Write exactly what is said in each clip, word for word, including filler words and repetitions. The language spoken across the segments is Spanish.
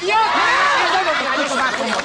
idiota! Adesso va con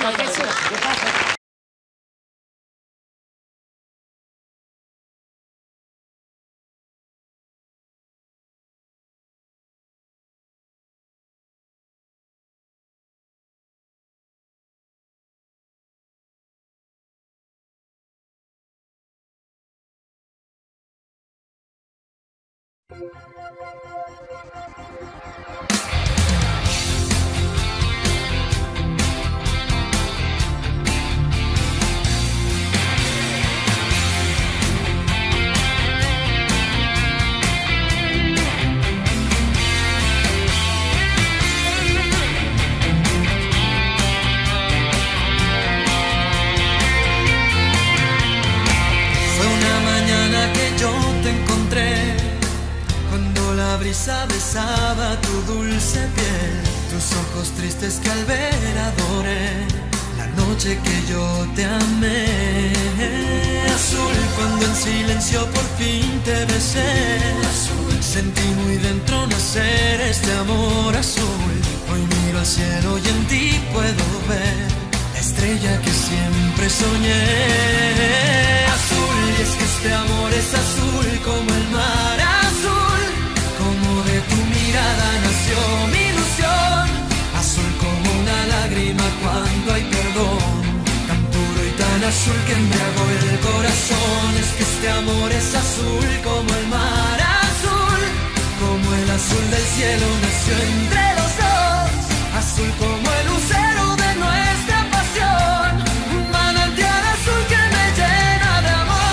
besaba tu dulce piel, tus ojos tristes que al ver adoré, la noche que yo te amé. Azul, cuando en silencio por fin te besé, azul, sentí muy dentro nacer este amor azul. Hoy miro al cielo y en ti puedo ver la estrella que siempre soñé. Azul, y es que este amor es azul como el mar azul, como de tu mirada nació mi ilusión, azul como una lágrima cuando hay perdón, tan puro y tan azul que embriagó el corazón. Es que este amor es azul como el mar azul, como el azul del cielo nació entre los dos, azul como el lucero de nuestra pasión, un manantial azul que me llena de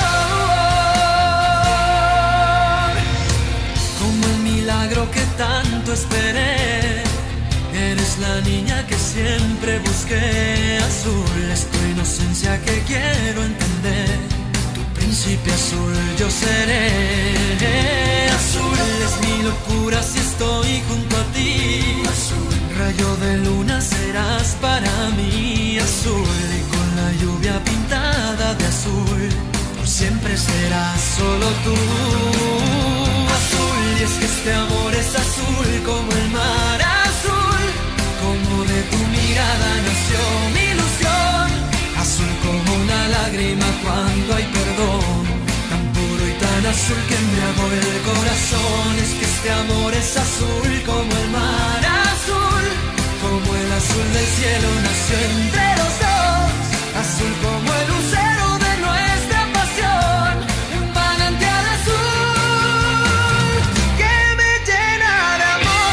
amor, como el milagro que tanto esperé. Eres la niña que siempre busqué, azul es tu inocencia que quiero entender, tu príncipe azul yo seré. Azul es mi locura si estoy junto a ti, azul, rayo de luna serás para mí, azul, y con la lluvia pintada de azul, por siempre serás solo tú. Azul, y es que este amor es azul como el mar azul, como de tu mirada nació mi ilusión, azul como una lágrima cuando hay perdón, tan puro y tan azul que embriagó el corazón. Es que este amor es azul como el mar azul, como el azul del cielo nació entre los dos, azul como el lucero de nuestra pasión, un manantial azul que me llena de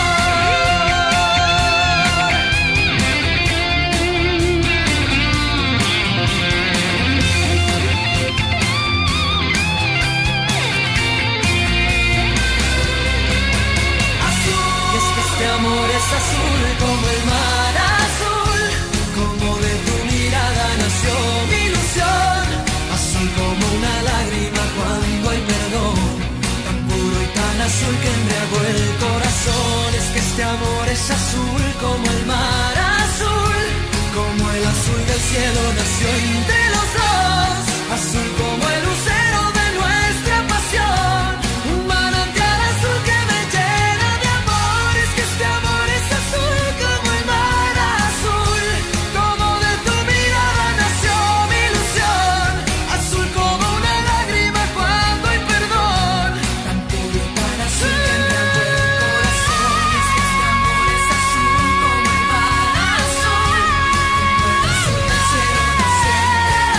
azul como el mar azul, como de tu mirada nació mi ilusión, azul como una lágrima cuando hay perdón, tan puro y tan azul que embriagó el corazón. Es que este amor es azul como el mar azul, como el azul del cielo nació entre los dos, azul como el lucero de nuestra pasión, un manantial azul que me llena de amor. Es que este amor es azul como el mar azul, como de tu mirada nació mi ilusión, azul como una lágrima cuando hay perdón, tan puro y tan azul que embriagó el corazón. Es que este amor es azul como el mar azul, como el azul del cielo nació entre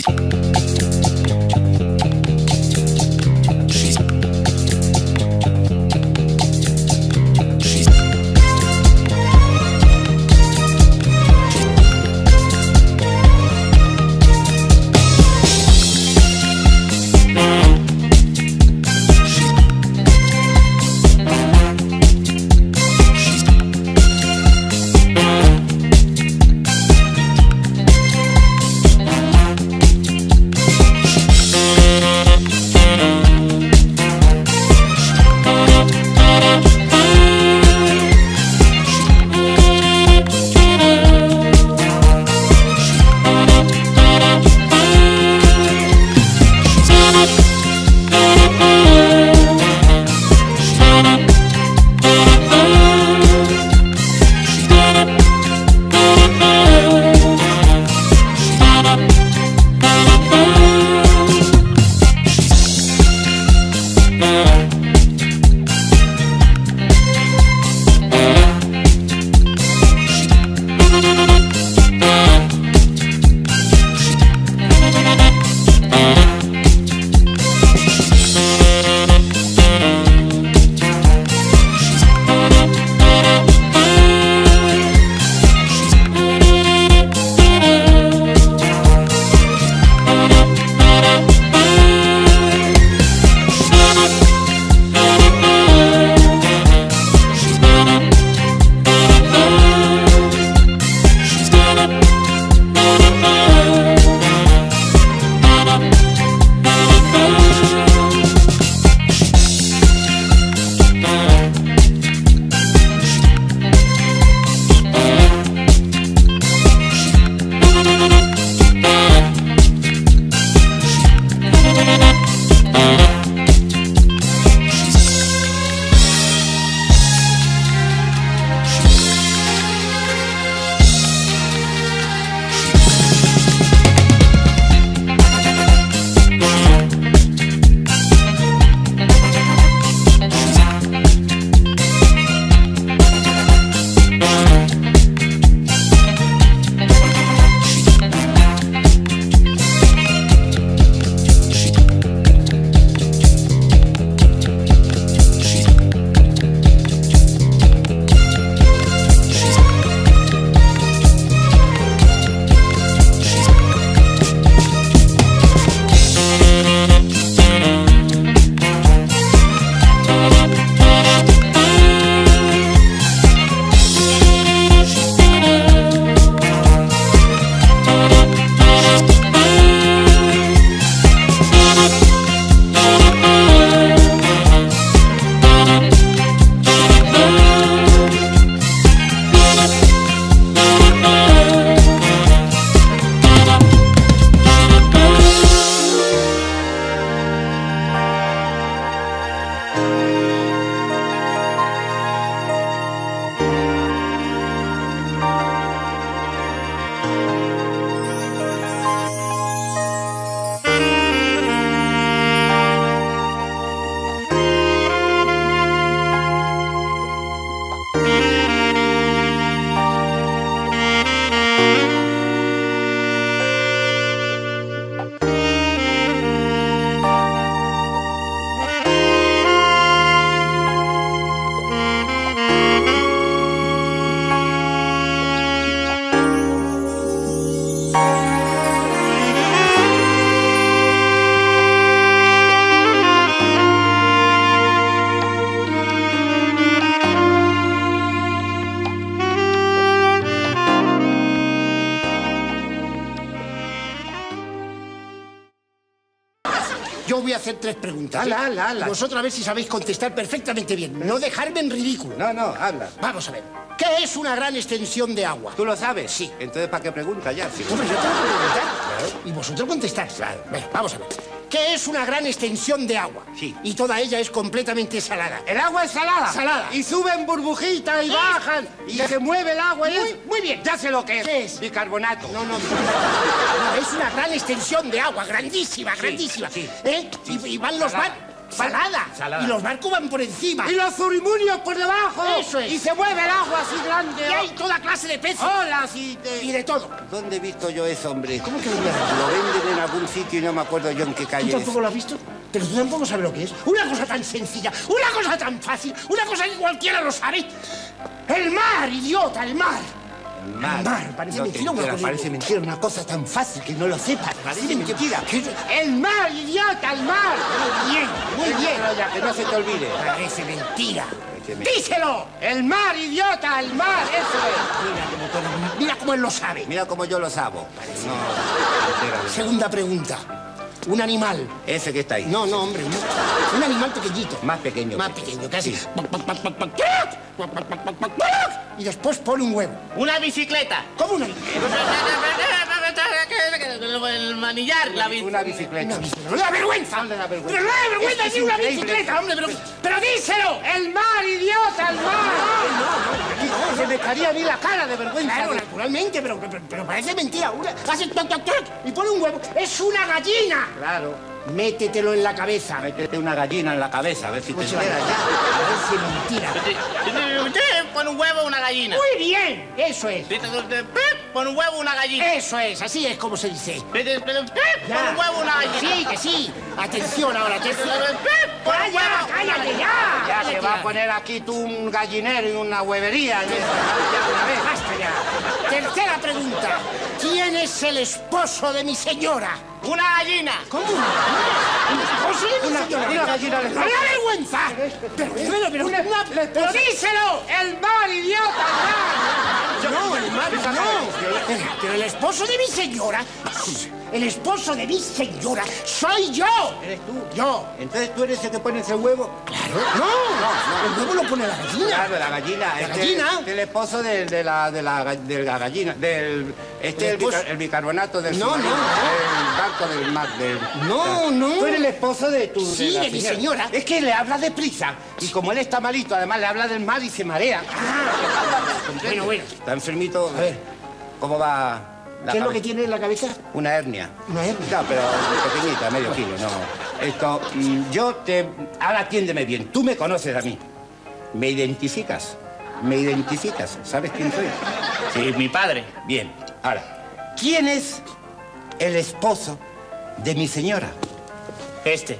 Yo voy a hacer tres preguntas. Ala, ala, ala. Y vosotros a ver si sabéis contestar perfectamente bien. No dejarme en ridículo. No, no, habla. Vamos a ver. ¿Qué es una gran extensión de agua? ¿Tú lo sabes? Sí. Entonces, ¿para qué pregunta ya? Sí. Hombre, yo te lo voy a preguntar. Claro. Y vosotros contestáis. Claro. Venga, vamos a ver. ¿Qué es una gran extensión de agua? Sí. Y toda ella es completamente salada. ¿El agua es salada? Salada. Y suben burbujitas y ¿Eh? bajan. Y Ya. se mueve el agua. Muy, y es... muy bien. Ya sé lo que es. ¿Qué es? Bicarbonato. No, no, no, no, es una gran extensión de agua, grandísima, Sí, grandísima. sí, ¿Eh? sí. Y, y van los Salada. bar... Salada. Salada. Y los barcos van por encima. Y los zurimunios por debajo. Eso es. Y se mueve el agua así grande. Y hay toda clase de peces. Olas y de... Y de todo. ¿Dónde he visto yo eso, hombre? ¿Cómo que no? Lo venden en algún sitio y no me acuerdo yo en qué ¿Tú calle tampoco es. lo has visto? Pero tú tampoco sabes lo que es. Una cosa tan sencilla, una cosa tan fácil, una cosa que cualquiera lo sabe. El mar, idiota, el mar. El mar. El mar, parece No te mentira, una enteras, cosa- parece mentira, una cosa tan fácil que no lo sepas. Parece mentira. El mar, idiota, el mar. Muy bien, muy bien. Pero ya, que no se te olvide. Parece mentira. Parece mentira. ¡Díselo! El mar, idiota, el mar, eso es. Mira cómo, todo- mira cómo él lo sabe. Mira cómo yo lo sabo. No, entera. Segunda pregunta. Un animal. Ese que está ahí. No, no, hombre. Un, un animal pequeñito. Más pequeño. Más pequeño, casi. Sí. Y después pone un huevo. Una bicicleta. ¿Cómo una? El manillar, la bici. Una bicicleta. Una bicicleta. ¡No da vergüenza! No le da vergüenza. ¡Pero no da vergüenza Es que es decir una increíble. bicicleta, hombre! Pero, pero díselo. El mar, idiota, el mar. No, no, se me estaría a mí la cara de vergüenza. Claro, naturalmente, pero, pero, pero parece mentira. Una, hace toc, toc, toc y pone un huevo. ¡Es una gallina! Claro. Métetelo en la cabeza. Métete una gallina en la cabeza, a ver si te Pues enteras ya. parece mentira. Usted pone un huevo una gallina. Muy bien, eso es. Pone un huevo una gallina. Eso es, así es como se dice. Pone un huevo una gallina. Sí, que sí. Atención ahora, atención. Pone un ¡Calla, huevo. cállate ya! Ya Cállate se va a poner aquí tú un gallinero y una huevería. en esta- ya una vez. Basta ya. Tercera pregunta. ¿Quién es el esposo de mi señora? Una gallina. ¿Cómo? ¿El esposo de mi Una- señora? una gallina de- ¡No da vergüenza! Pero, pero, pero, pero, pero díselo. ¡El mar, idiota, el mar! No, el mar, no. Pero el esposo de mi señora, el esposo de mi señora, soy yo. ¿Eres tú? Yo. Entonces tú eres el que pone ese huevo. Claro. No, el huevo lo pone la gallina. Claro, la gallina. La Este gallina. es el esposo de, de, la, de, la, de la gallina. Del, este El es el, bica- esposo- el bicarbonato del No, submarino, no. el barco del mar. Del, No, no. Tú eres el esposo de tu... Sí, la de mi señora. Es que le habla deprisa. Y como él está malito, además le habla del mar y se marea. Bueno, bueno. Está enfermito. A ver. ¿Cómo va la ¿Qué es lo que cabeza? tiene en la cabeza? Una hernia. Una hernia. No, pero pequeñita, medio kilo, no. Esto, mm, yo te... Ahora atiéndeme bien. Tú me conoces a mí. ¿Me identificas? ¿Me identificas? ¿Sabes quién soy? Sí, mi padre. Bien. Ahora, ¿quién es el esposo de mi señora? Este.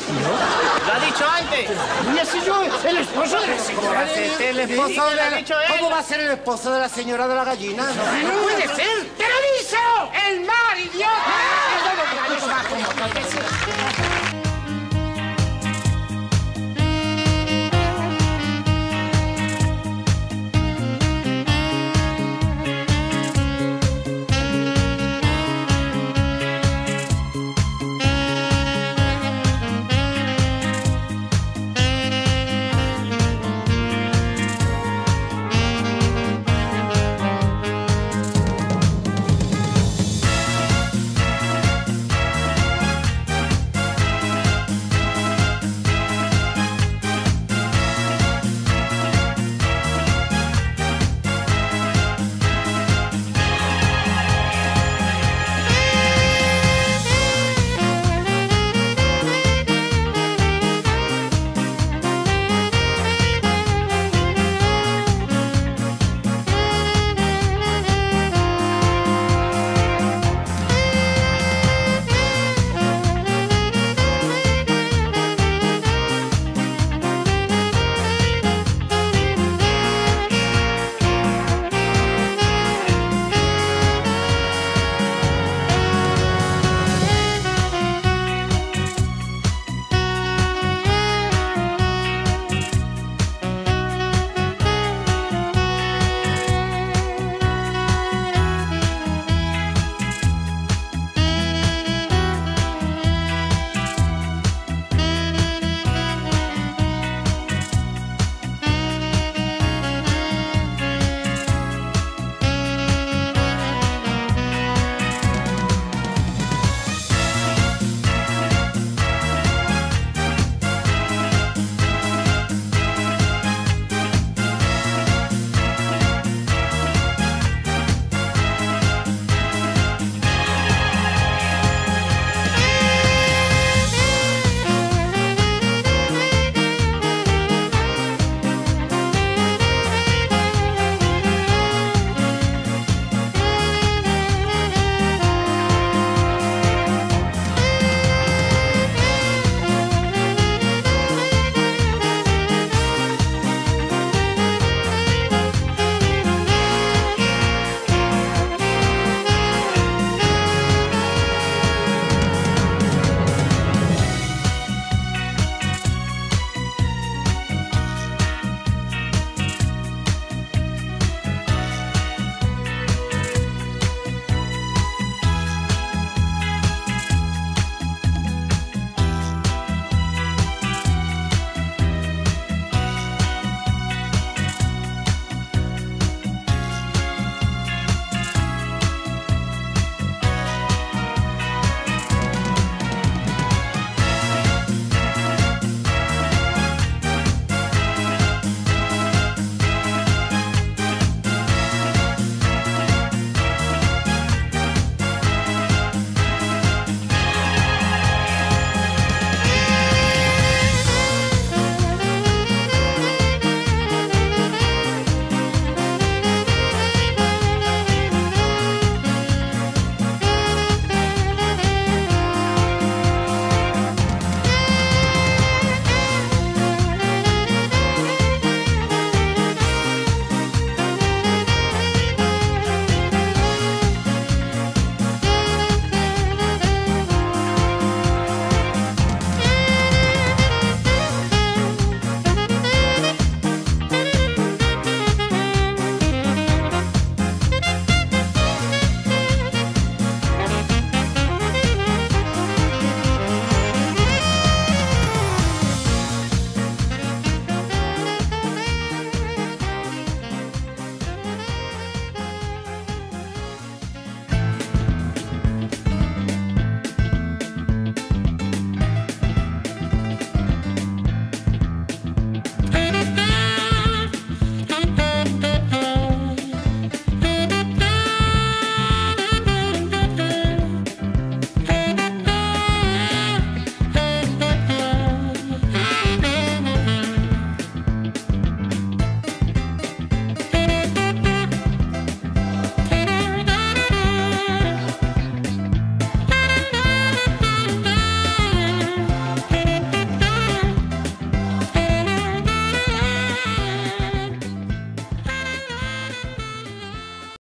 ¿Lo ha dicho antes? Y ese yo, el esposo de la ¿Cómo va a señora. ser el Sí, esposo que lo de ha la... dicho él. ¿Cómo va a ser el esposo de la señora de la gallina? No, No puede ser. ¡Pero díselo! ¡El mar, idiota!